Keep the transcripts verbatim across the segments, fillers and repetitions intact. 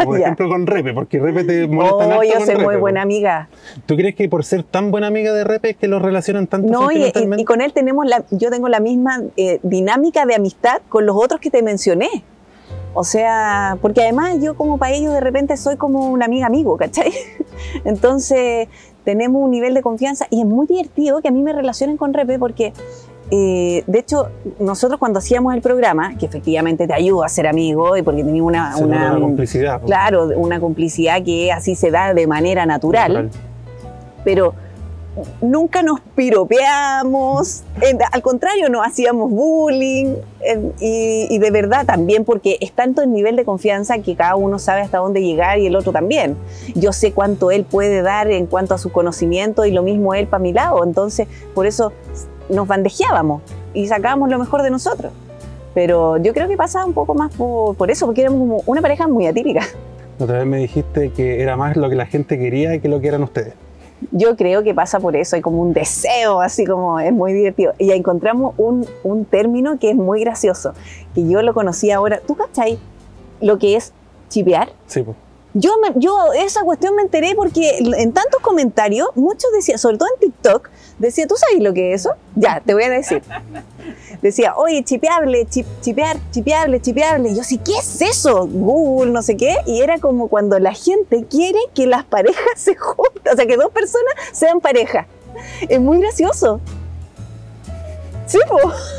por ejemplo con Repe, porque Repe te molesta Oh, yo con soy Repe, muy po. buena amiga. ¿Tú crees que por ser tan buena amiga de Repe es que los relacionan tanto No, y, y, sentimentalmente? y con él tenemos la, yo tengo la misma eh, dinámica de amistad con los otros que te mencioné. O sea, porque además yo como para ellos de repente soy como un amiga amigo, ¿cachai? Entonces tenemos un nivel de confianza y es muy divertido que a mí me relacionen con Repe porque, eh, de hecho, nosotros cuando hacíamos el programa, que efectivamente te ayuda a ser amigo y porque teníamos una, Se una, nota la complicidad. po. claro, una complicidad que así se da de manera natural, Natural. pero nunca nos piropeamos, eh, al contrario, nos hacíamos bullying eh, y, y de verdad también porque es tanto el nivel de confianza que cada uno sabe hasta dónde llegar y el otro también. Yo sé cuánto él puede dar en cuanto a su conocimiento y lo mismo él para mi lado, entonces por eso nos bandejeábamos y sacábamos lo mejor de nosotros. Pero yo creo que pasaba un poco más por, por eso, porque éramos como una pareja muy atípica. Otra vez me dijiste que era más lo que la gente quería que lo que eran ustedes. Yo creo que pasa por eso, hay como un deseo, así como es muy divertido. Y ya encontramos un, un término que es muy gracioso, que yo lo conocí ahora. ¿Tú cachai lo que es chipear? Sí, pues. Yo, me, yo esa cuestión me enteré porque en tantos comentarios, muchos decían, sobre todo en TikTok, decía, ¿tú sabes lo que es eso? Ya, te voy a decir. Decía, oye, chipeable, chip, chipear, chipeable, chipeable. Y yo, sí, ¿qué es eso? Google, no sé qué. Y era como cuando la gente quiere que las parejas se junten, o sea, que dos personas sean pareja. Es muy gracioso. Sí, po.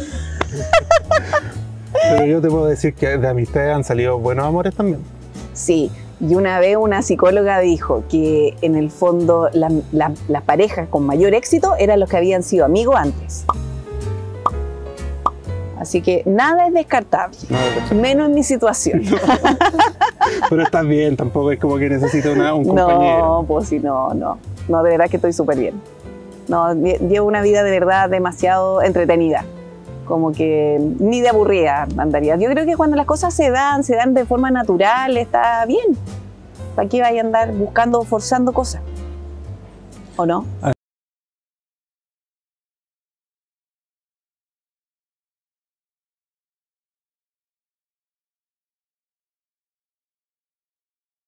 Pero yo te puedo decir que de amistades han salido buenos amores también. Sí. Y una vez una psicóloga dijo que en el fondo la, la, las parejas con mayor éxito eran los que habían sido amigos antes. Así que nada es descartable, No, menos en mi situación. no. Pero estás bien, tampoco es como que necesito una, un compañero. No, pues sí, no, no. No, de verdad que estoy súper bien. No, llevo una vida de verdad demasiado entretenida. Como que ni de aburrida andaría. Yo creo que cuando las cosas se dan, se dan de forma natural, está bien. ¿Para qué vaya a andar buscando, forzando cosas? ¿O no? Ah,